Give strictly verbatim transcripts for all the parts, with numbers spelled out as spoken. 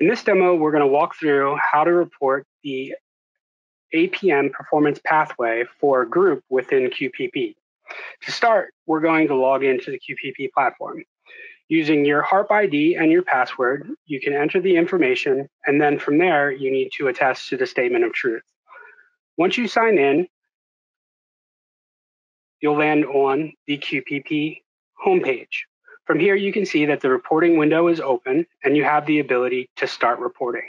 In this demo, we're going to walk through how to report the A P M performance pathway for a group within Q P P. To start, we're going to log into the Q P P platform. Using your HARP I D and your password, you can enter the information, and then from there, you need to attest to the statement of truth. Once you sign in, you'll land on the Q P P homepage. From here, you can see that the reporting window is open, and you have the ability to start reporting.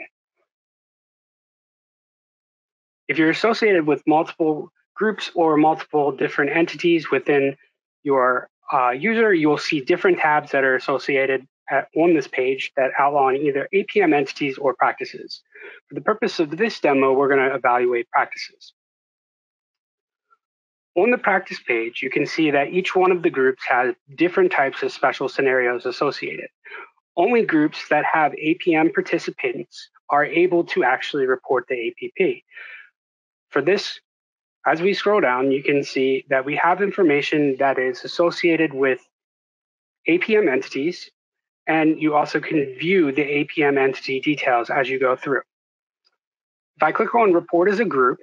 If you're associated with multiple groups or multiple different entities within your uh, user, you will see different tabs that are associated at, on this page that outline either A P M entities or practices. For the purpose of this demo, we're going to evaluate practices. On the practice page, you can see that each one of the groups has different types of special scenarios associated. Only groups that have A P M participants are able to actually report the A P P. For this, as we scroll down, you can see that we have information that is associated with A P M entities, and you also can view the A P M entity details as you go through. If I click on Report as a Group,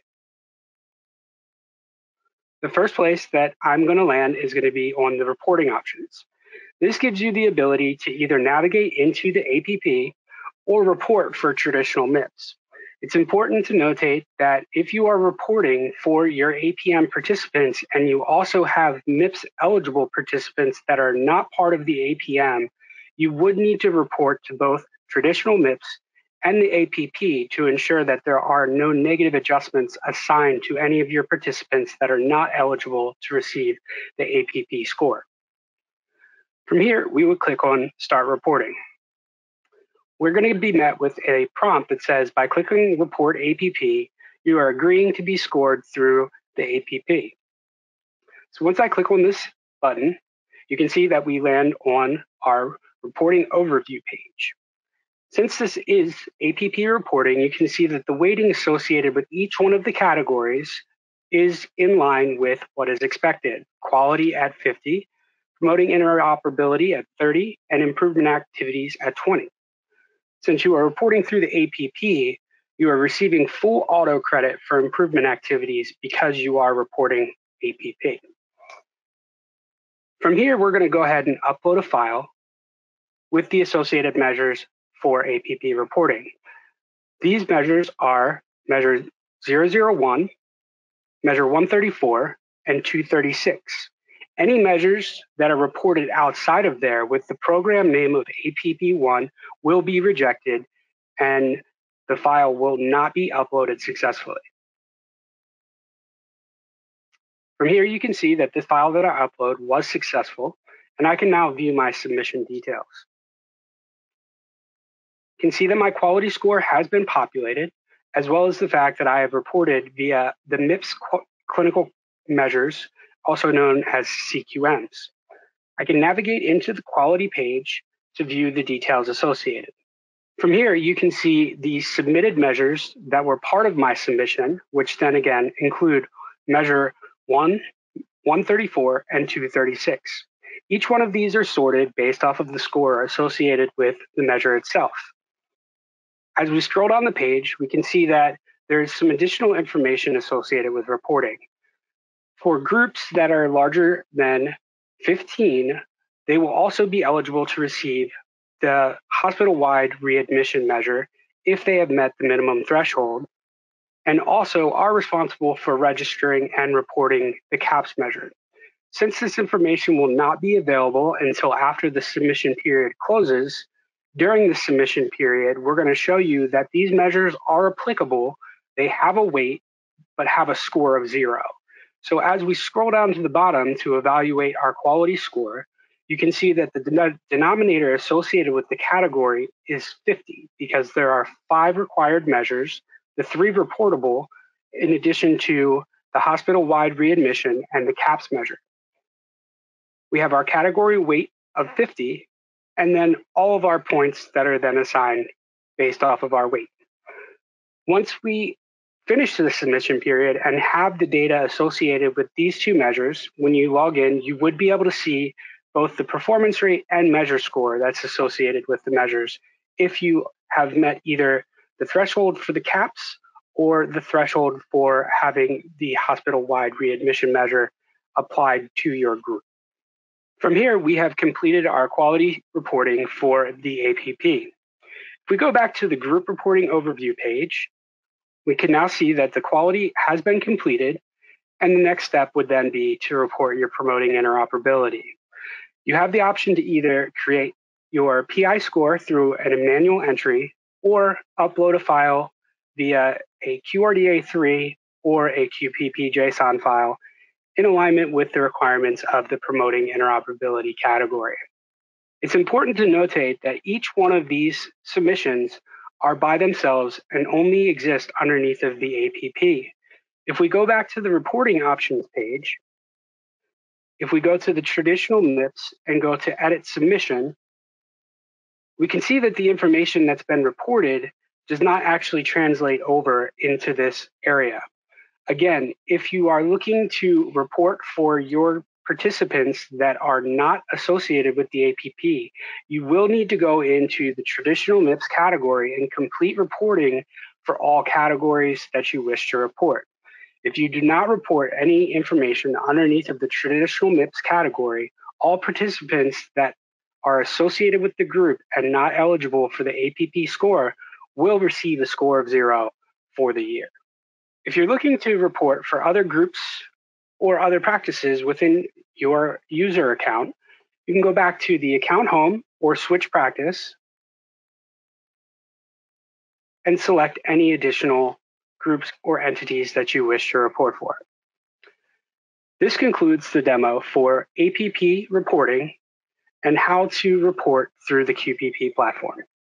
the first place that I'm going to land is going to be on the reporting options. This gives you the ability to either navigate into the A P P or report for traditional M I Ps. It's important to notate that if you are reporting for your A P M participants and you also have M I P S eligible participants that are not part of the A P M, you would need to report to both traditional M I Ps and the A P P to ensure that there are no negative adjustments assigned to any of your participants that are not eligible to receive the A P P score. From here, we would click on Start Reporting. We're going to be met with a prompt that says, by clicking Report A P P, you are agreeing to be scored through the A P P. So once I click on this button, you can see that we land on our reporting overview page. Since this is A P P reporting, you can see that the weighting associated with each one of the categories is in line with what is expected. Quality at fifty, promoting interoperability at thirty, and improvement activities at twenty. Since you are reporting through the A P P, you are receiving full auto credit for improvement activities because you are reporting A P P. From here, we're going to go ahead and upload a file with the associated measures for A P P reporting. These measures are measure zero zero one, measure one thirty-four, and two thirty-six. Any measures that are reported outside of there with the program name of A P P one will be rejected and the file will not be uploaded successfully. From here, you can see that the file that I upload was successful, and I can now view my submission details. You can see that my quality score has been populated, as well as the fact that I have reported via the M I P S clinical measures, also known as C Q Ms. I can navigate into the quality page to view the details associated. From here, you can see the submitted measures that were part of my submission, which then again include measure one, one thirty-four, and two thirty-six. Each one of these are sorted based off of the score associated with the measure itself. As we scroll down the page, we can see that there's some additional information associated with reporting. For groups that are larger than fifteen, they will also be eligible to receive the hospital-wide readmission measure if they have met the minimum threshold, and also are responsible for registering and reporting the CAPS measure. Since this information will not be available until after the submission period closes, during the submission period, we're going to show you that these measures are applicable. They have a weight, but have a score of zero. So as we scroll down to the bottom to evaluate our quality score, you can see that the den- denominator associated with the category is fifty because there are five required measures, the three reportable, in addition to the hospital-wide readmission and the CAPS measure. We have our category weight of fifty, and then all of our points that are then assigned based off of our weight. Once we finish the submission period and have the data associated with these two measures, when you log in, you would be able to see both the performance rate and measure score that's associated with the measures if you have met either the threshold for the caps or the threshold for having the hospital-wide readmission measure applied to your group. From here, we have completed our quality reporting for the A P P. If we go back to the group reporting overview page, we can now see that the quality has been completed, and the next step would then be to report your promoting interoperability. You have the option to either create your P I score through an manual entry or upload a file via a Q R D A three or a Q P P JSON file in alignment with the requirements of the promoting interoperability category. It's important to notate that each one of these submissions are by themselves and only exist underneath of the A P P. If we go back to the reporting options page, if we go to the traditional M I P S and go to edit submission, we can see that the information that's been reported does not actually translate over into this area. Again, if you are looking to report for your participants that are not associated with the A P P, you will need to go into the traditional M I P S category and complete reporting for all categories that you wish to report. If you do not report any information underneath of the traditional M I P S category, all participants that are associated with the group and not eligible for the A P P score will receive a score of zero for the year. If you're looking to report for other groups or other practices within your user account, you can go back to the account home or switch practice and select any additional groups or entities that you wish to report for. This concludes the demo for A P P reporting and how to report through the Q P P platform.